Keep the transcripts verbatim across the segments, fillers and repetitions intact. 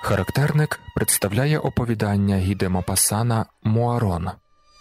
Характерник представляє оповідання Гі де Мопассана «Муарон».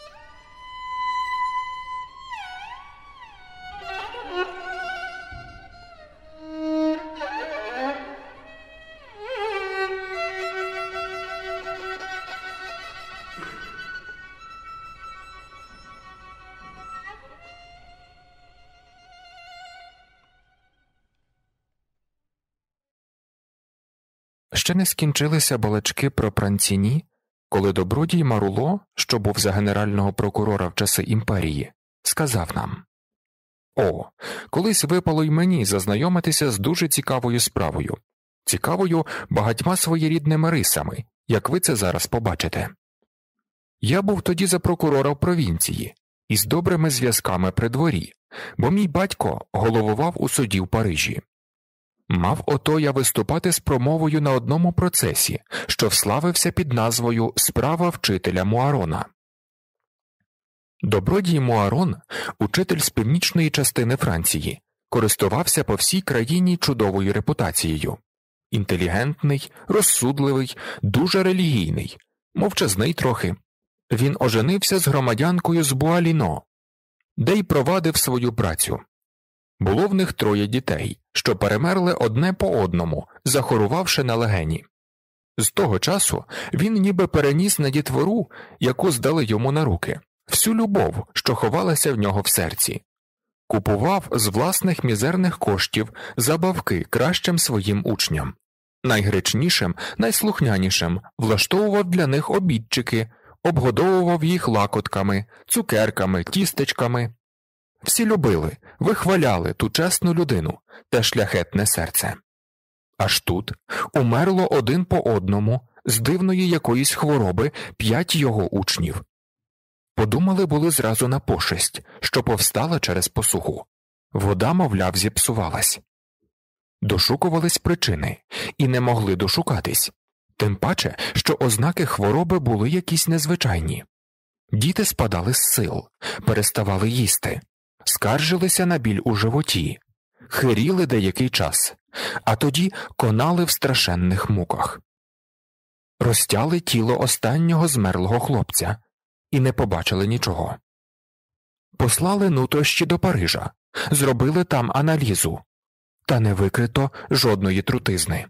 Ще не скінчилися балачки про Пранціні, коли добродій Маруло, що був за генерального прокурора в часи імперії, сказав нам: «О, колись випало й мені зазнайомитися з дуже цікавою справою, цікавою багатьма своєрідними рисами, як ви це зараз побачите. Я був тоді за прокурора в провінції, із добрими зв'язками при дворі, бо мій батько головував у суді в Парижі. Мав ото я виступати з промовою на одному процесі, що вславився під назвою «Справа вчителя Муарона». Добродій Муарон, учитель з північної частини Франції, користувався по всій країні чудовою репутацією. Інтелігентний, розсудливий, дуже релігійний, мовчазний трохи. Він оженився з громадянкою з Буаліно, де й провадив свою працю. Було в них троє дітей, що перемерли одне по одному, захворувавши на легені. З того часу він ніби переніс на дітвору, яку здали йому на руки, всю любов, що ховалася в нього в серці. Купував з власних мізерних коштів забавки кращим своїм учням. Найгречнішим, найслухнянішим влаштовував для них обідчики, обгодовував їх лакотками, цукерками, тістечками. Всі любили, вихваляли ту чесну людину, те шляхетне серце. Аж тут умерло один по одному, з дивної якоїсь хвороби, п'ять його учнів. Подумали були зразу на пошесть, що повстала через посуху. Вода, мовляв, зіпсувалась. Дошукувались причини, і не могли дошукатись. Тим паче, що ознаки хвороби були якісь незвичайні. Діти спадали з сил, переставали їсти. Скаржилися на біль у животі, хиріли деякий час, а тоді конали в страшенних муках. Розтяли тіло останнього змерлого хлопця і не побачили нічого. Послали нутрощі до Парижа, зробили там аналізу, та не викрито жодної трутизни.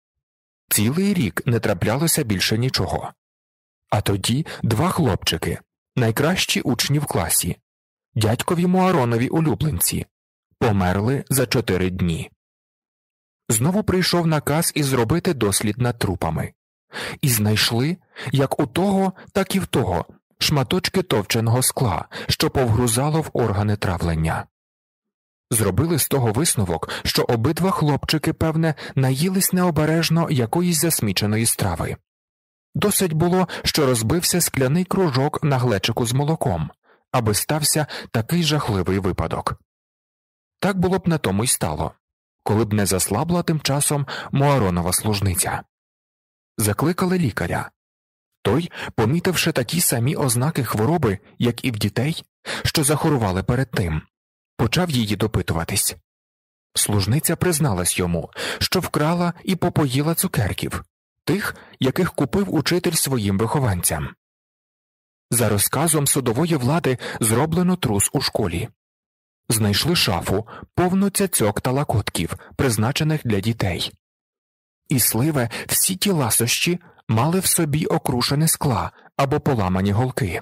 Цілий рік не траплялося більше нічого. А тоді два хлопчики, найкращі учні в класі, дядькові Муаронові улюбленці, померли за чотири дні. Знову прийшов наказ і зробити дослід над трупами. І знайшли, як у того, так і в того, шматочки товченого скла, що повгрузало в органи травлення. Зробили з того висновок, що обидва хлопчики, певне, наїлись необережно якоїсь засміченої страви. Досить було, що розбився скляний кружок на глечику з молоком, аби стався такий жахливий випадок. Так було б на тому й стало, коли б не заслабла тим часом Муаронова служниця. Закликали лікаря. Той, помітивши такі самі ознаки хвороби, як і в дітей, що захворували перед тим, почав її допитуватись. Служниця призналась йому, що вкрала і попоїла цукерків, тих, яких купив учитель своїм вихованцям. За розказом судової влади зроблено трус у школі. Знайшли шафу, повну цяцьок та лакотків, призначених для дітей. І сливе всі ті ласощі мали в собі окрушене скла або поламані голки.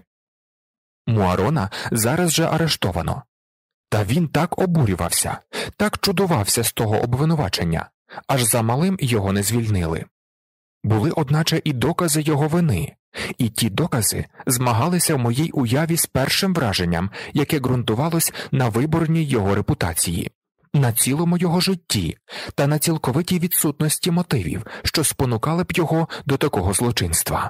Муарона зараз же арештовано. Та він так обурювався, так чудувався з того обвинувачення, аж за малим його не звільнили. Були, одначе, і докази його вини, і ті докази змагалися в моїй уяві з першим враженням, яке ґрунтувалось на виборній його репутації, на цілому його житті та на цілковитій відсутності мотивів, що спонукали б його до такого злочинства.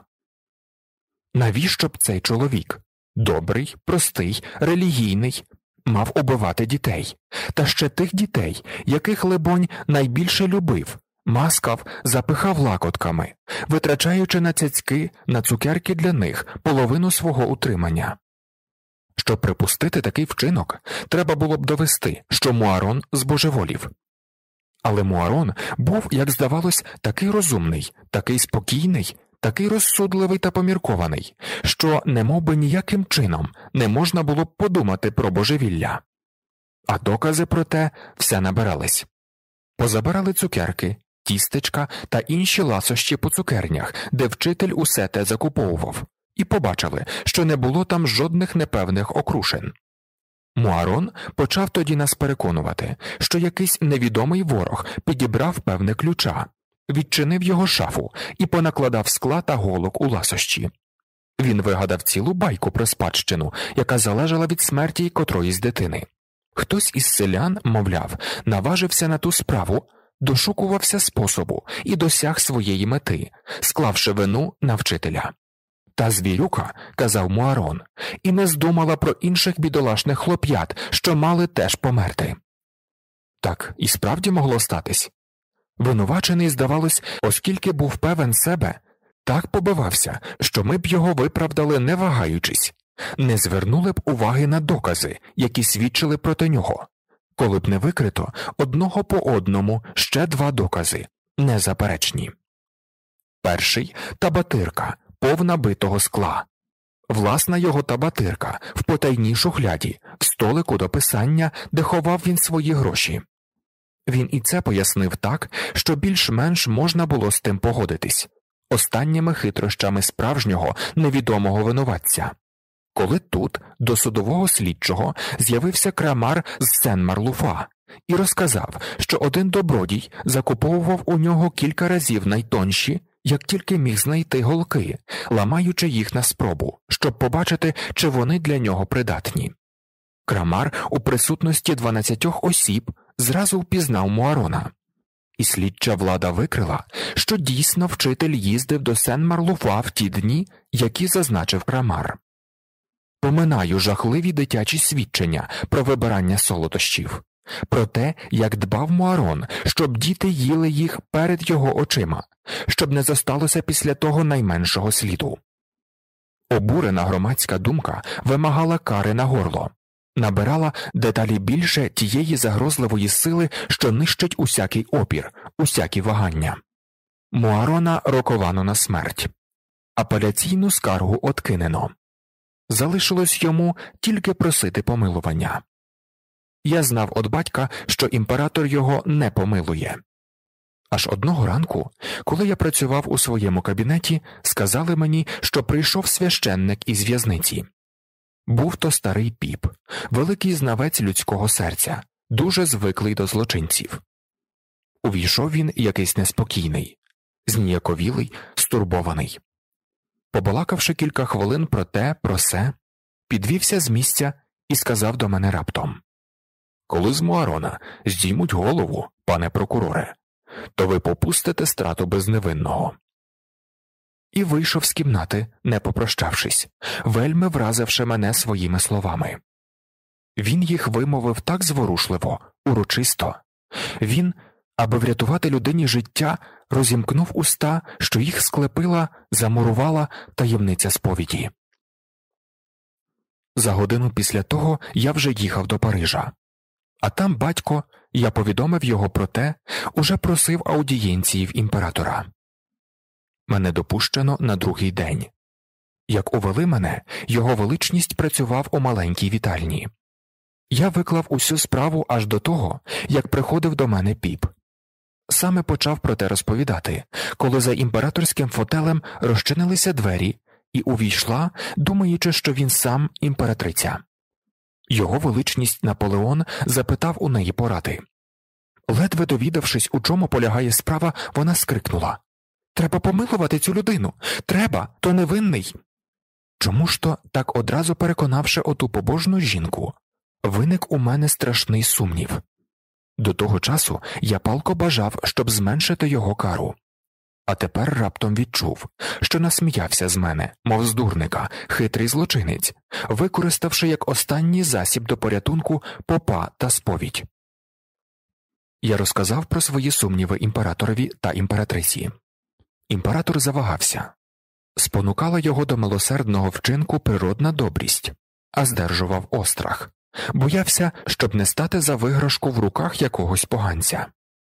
Навіщо б цей чоловік, добрий, простий, релігійний, мав убивати дітей, та ще тих дітей, яких, либонь, найбільше любив, маскав, запихав лакотками, витрачаючи на цяцьки, на цукерки для них половину свого утримання. Щоб припустити такий вчинок, треба було б довести, що Муарон збожеволів. Але Муарон був, як здавалось, такий розумний, такий спокійний, такий розсудливий та поміркований, що немов би ніяким чином не можна було б подумати про божевілля. А докази про те все набирались. Позабирали цукерки, тістечка та інші ласощі по цукернях, де вчитель усе те закуповував, і побачили, що не було там жодних непевних окрушин. Муарон почав тоді нас переконувати, що якийсь невідомий ворог підібрав певне ключа, відчинив його шафу і понакладав скла та голок у ласощі. Він вигадав цілу байку про спадщину, яка залежала від смерті котроїсь дитини. Хтось із селян, мовляв, наважився на ту справу, дошукувався способу і досяг своєї мети, склавши вину на вчителя. Та звірюка, казав Муарон, і не здумала про інших бідолашних хлоп'ят, що мали теж померти. Так і справді могло статись. Винувачений, здавалось, оскільки був певен себе, так побивався, що ми б його виправдали не вагаючись, не звернули б уваги на докази, які свідчили проти нього, коли б не викрито одного по одному ще два докази, незаперечні. Перший – табатирка, повна битого скла. Власна його табатирка в потайній шухляді, в столику до писання, де ховав він свої гроші. Він і це пояснив так, що більш-менш можна було з тим погодитись, останніми хитрощами справжнього невідомого винуватця. Коли тут, до судового слідчого, з'явився Крамар з Сен-Марлуфа і розказав, що один добродій закуповував у нього кілька разів найтонші, як тільки міг знайти голки, ламаючи їх на спробу, щоб побачити, чи вони для нього придатні. Крамар у присутності дванадцятьох осіб зразу впізнав Муарона. І слідча влада викрила, що дійсно вчитель їздив до Сен-Марлуфа в ті дні, які зазначив Крамар. Поминаю жахливі дитячі свідчення про вибирання солодощів, про те, як дбав Муарон, щоб діти їли їх перед його очима, щоб не зосталося після того найменшого сліду. Обурена громадська думка вимагала кари на горло, набирала дедалі більше тієї загрозливої сили, що нищить усякий опір, усякі вагання. Муарона роковано на смерть. Апеляційну скаргу откинено. Залишилось йому тільки просити помилування. Я знав від батька, що імператор його не помилує. Аж одного ранку, коли я працював у своєму кабінеті, сказали мені, що прийшов священник із в'язниці. Був то старий піп, великий знавець людського серця, дуже звиклий до злочинців. Увійшов він якийсь неспокійний, зніяковілий, стурбований. Побалакавши кілька хвилин про те, про се, підвівся з місця і сказав до мене раптом: «Коли з Муарона здіймуть голову, пане прокуроре, то ви попустите страту безневинного». І вийшов з кімнати, не попрощавшись, вельми вразивши мене своїми словами. Він їх вимовив так зворушливо, урочисто. Він, аби врятувати людині життя, розімкнув уста, що їх склепила, замурувала таємниця сповіді. За годину після того я вже їхав до Парижа. А там батько, я повідомив його про те, уже просив аудієнції в імператора. Мене допущено на другий день. Як увели мене, його величність працював у маленькій вітальні. Я виклав усю справу аж до того, як приходив до мене піп. Саме почав про те розповідати, коли за імператорським фотелем розчинилися двері, і увійшла, думаючи, що він сам імператриця. Його величність Наполеон запитав у неї поради. Ледве довідавшись, у чому полягає справа, вона скрикнула: «Треба помилувати цю людину! Треба! То невинний!» Чому ж то, так одразу переконавши оту побожну жінку, виник у мене страшний сумнів. До того часу я палко бажав, щоб зменшити його кару. А тепер раптом відчув, що насміявся з мене, мов з дурника, хитрий злочинець, використавши як останній засіб до порятунку попа та сповідь. Я розказав про свої сумніви імператорові та імператриці. Імператор завагався. Спонукала його до милосердного вчинку природна добрість, а здержував острах. Боявся, щоб не стати за виграшку в руках якогось поганця.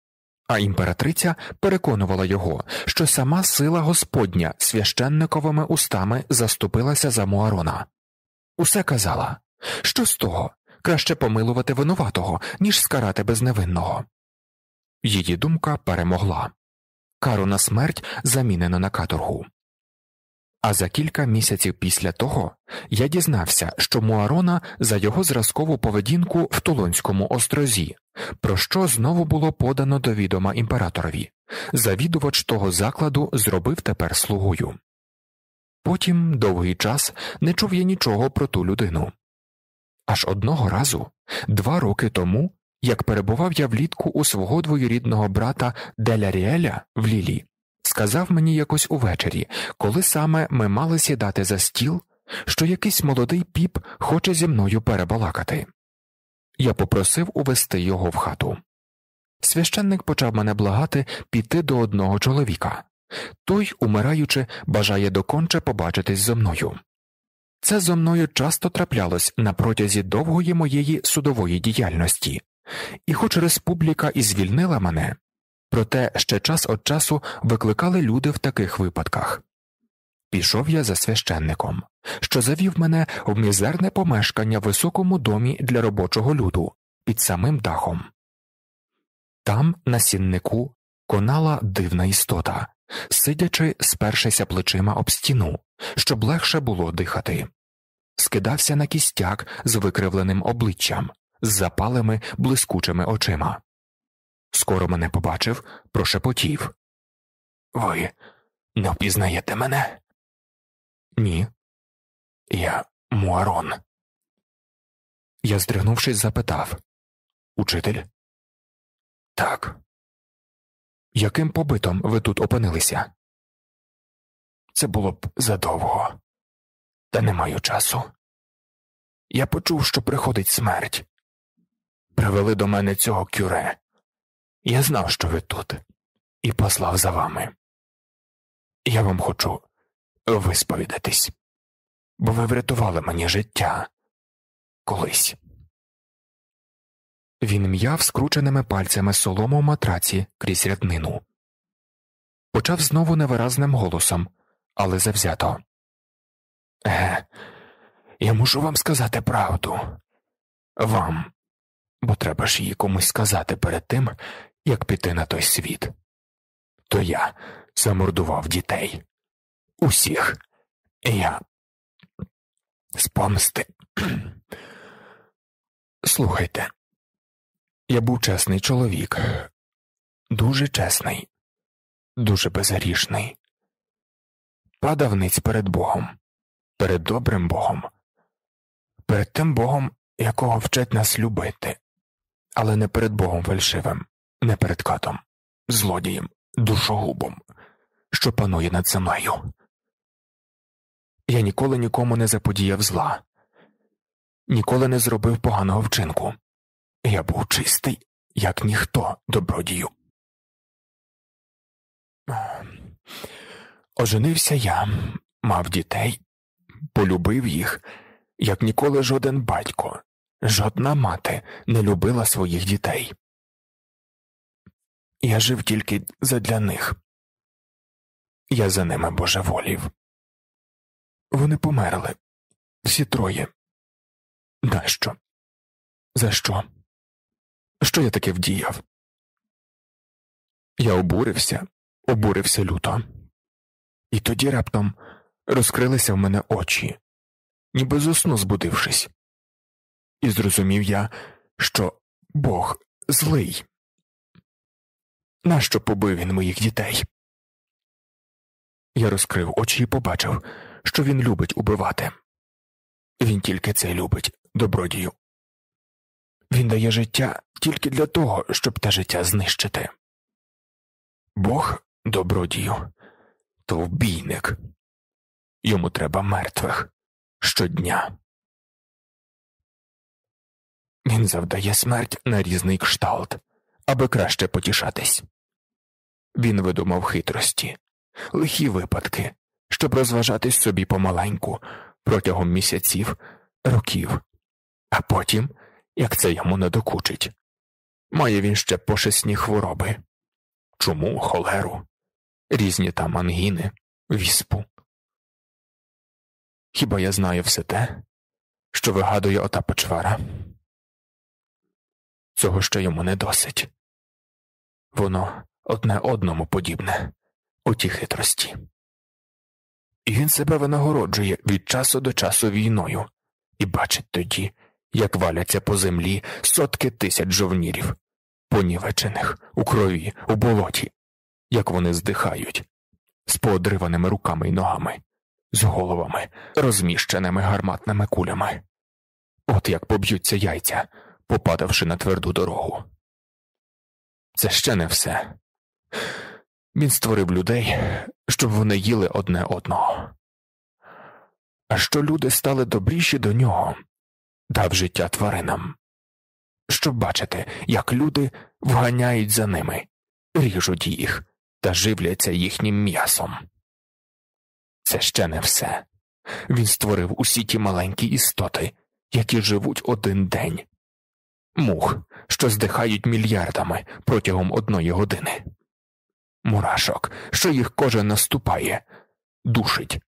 А імператриця переконувала його, що сама сила Господня священниковими устами заступилася за Муарона. Усе казала, що з того, краще помилувати винуватого, ніж скарати безневинного. Її думка перемогла. Кару на смерть замінено на каторгу. А за кілька місяців після того я дізнався, що Муарона за його зразкову поведінку в Тулонському острозі, про що знову було подано до відома імператорові. Завідувач того закладу зробив тепер слугою. Потім довгий час не чув я нічого про ту людину. Аж одного разу, два роки тому, як перебував я влітку у свого двоюрідного брата Деля Ріеля в Лілі, сказав мені якось увечері, коли саме ми мали сідати за стіл, що якийсь молодий піп хоче зі мною перебалакати. Я попросив увести його в хату. Священник почав мене благати піти до одного чоловіка. Той, умираючи, бажає доконче побачитись зо мною. Це зо мною часто траплялось на протязі довгої моєї судової діяльності. І хоч республіка і звільнила мене, проте ще час від часу викликали люди в таких випадках. Пішов я за священником, що завів мене в мізерне помешкання в високому домі для робочого люду під самим дахом. Там, на сіннику, конала дивна істота, сидячи, спершися плечима об стіну, щоб легше було дихати. Скидався на кістяк з викривленим обличчям, з запалими блискучими очима. Скоро мене побачив, прошепотів. «Ви не впізнаєте мене?» «Ні». «Я Муарон». Я, здригнувшись, запитав. «Учитель?» «Так». «Яким побитом ви тут опинилися?» «Це було б задовго. Та не маю часу. Я почув, що приходить смерть. Привели до мене цього кюре. Я знав, що ви тут, і послав за вами. Я вам хочу висповідатись, бо ви врятували мені життя колись». Він м'яв скрученими пальцями солому в матраці крізь ряднину. Почав знову невиразним голосом, але завзято. «Е, я мушу вам сказати правду. Вам, бо треба ж її комусь сказати перед тим, як піти на той світ. То я замордував дітей. Усіх. Я з помсти. Слухайте, я був чесний чоловік. Дуже чесний. Дуже безгрішний. Падав ниць перед Богом. Перед добрим Богом. Перед тим Богом, якого вчать нас любити. Але не перед Богом фальшивим, не перед катом, злодієм, душогубом, що панує над землею. Я ніколи нікому не заподіяв зла. Ніколи не зробив поганого вчинку. Я був чистий, як ніхто, добродію. Оженився я, мав дітей, полюбив їх, як ніколи жоден батько, жодна мати не любила своїх дітей. Я жив тільки задля них. Я за ними божеволів. Вони померли. Всі троє. Нащо? За що? Що я таке вдіяв? Я обурився, обурився люто. І тоді раптом розкрилися в мене очі, ніби зо сну збудившись. І зрозумів я, що Бог злий. Нащо побив він моїх дітей? Я розкрив очі і побачив, що він любить убивати. Він тільки це любить, добродію. Він дає життя тільки для того, щоб те життя знищити. Бог, добродію, то вбійник. Йому треба мертвих щодня. Він завдає смерть на різний кшталт, аби краще потішатись. Він видумав хитрості, лихі випадки, щоб розважатись собі помаленьку протягом місяців, років. А потім, як це йому надокучить, має він ще пошесні хвороби, чуму, холеру, різні там ангіни, віспу. Хіба я знаю все те, що вигадує ота почвара? Цього ще йому не досить. Воно одне одному подібне у ті хитрості. І він себе винагороджує від часу до часу війною і бачить тоді, як валяться по землі сотки тисяч жовнірів, понівечених у крові, у болоті, як вони здихають, з поодриваними руками й ногами, з головами, розміщеними гарматними кулями. От як поб'ються яйця, попадавши на тверду дорогу. Це ще не все. Він створив людей, щоб вони їли одне одного. А що люди стали добріші до нього, дав життя тваринам. Щоб бачити, як люди вганяють за ними, ріжуть їх та живляться їхнім м'ясом. Це ще не все. Він створив усі ті маленькі істоти, які живуть один день. Мух, що здихають мільярдами протягом одної години. Мурашок, що їх кожен наступає, душить.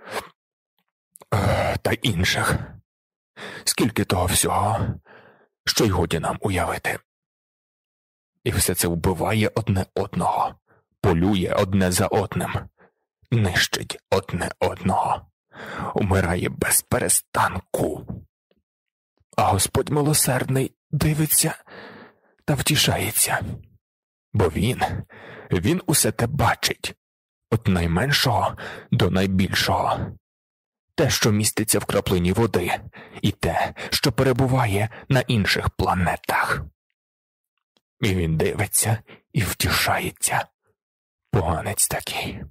Та інших. Скільки того всього, що й годі нам уявити. І все це вбиває одне одного, полює одне за одним, нищить одне одного, умирає без перестанку. А Господь милосердний дивиться та втішається. Бо він, він усе те бачить, від найменшого до найбільшого. Те, що міститься в краплині води, і те, що перебуває на інших планетах. І він дивиться і втішається. Поганець такий.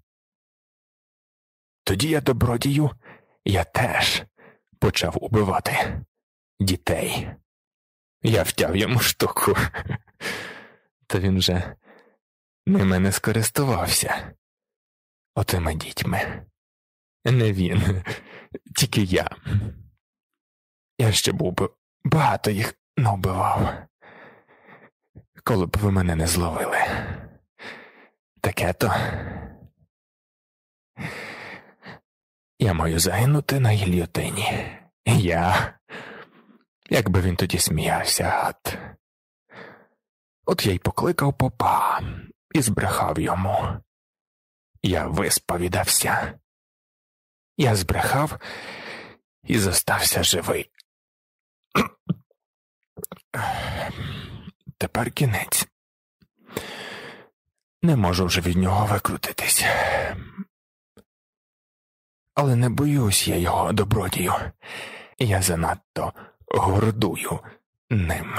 Тоді я, добродію, я теж почав убивати дітей. Я втяв йому штуку. Та він же ними не скористувався. Отими дітьми. Не він, тільки я. Я ще був би багато їх навбивав, коли б ви мене не зловили. Таке то. Я маю загинути на гільйотині. Я. Якби він тоді сміявся, гад. От я й покликав попа і збрехав йому. Я висповідався. Я збрехав і зостався живий. Тепер кінець. Не можу вже від нього викрутитись. Але не боюсь я його, добродію. Я занадто гордую ним.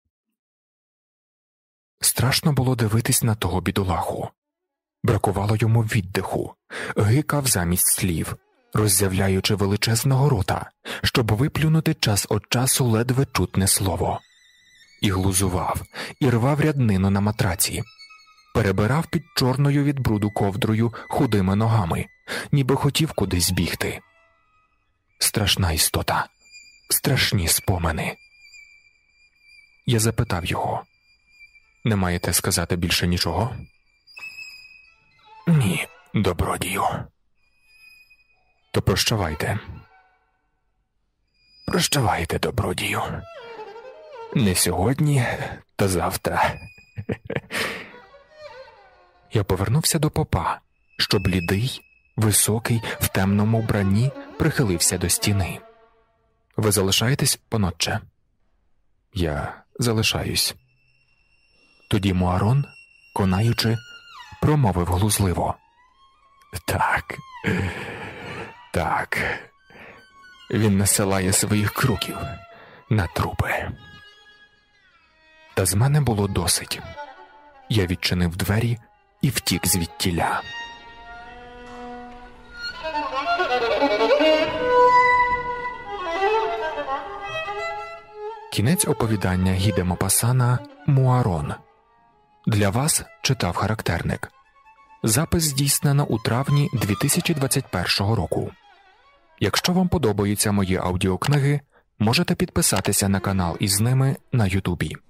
Страшно було дивитись на того бідолаху. Бракувало йому віддиху, гикав замість слів, роззявляючи величезного рота, щоб виплюнути час від часу ледве чутне слово. І глузував, і рвав ряднину на матраці. Перебирав під чорною від бруду ковдрою худими ногами, ніби хотів кудись збігти. Страшна істота, страшні спомини. Я запитав його: не маєте сказати більше нічого? Ні, добродію. То прощавайте. Прощавайте, добродію. Не сьогодні, то завтра. Я повернувся до попа, що блідий, високий, в темному вбранні прихилився до стіни. Ви залишаєтесь, панотче? Я залишаюсь. Тоді Муарон, конаючи, промовив глузливо: Так, так, він насилає своїх круків на трупи. Та з мене було досить. Я відчинив двері і втік звідтіля. Кінець оповідання Гій де Мопассана «Муарон». Для вас читав характерник. Запис здійснено у травні дві тисячі двадцять першого року. Якщо вам подобаються мої аудіокниги, можете підписатися на канал із ними на Ютубі.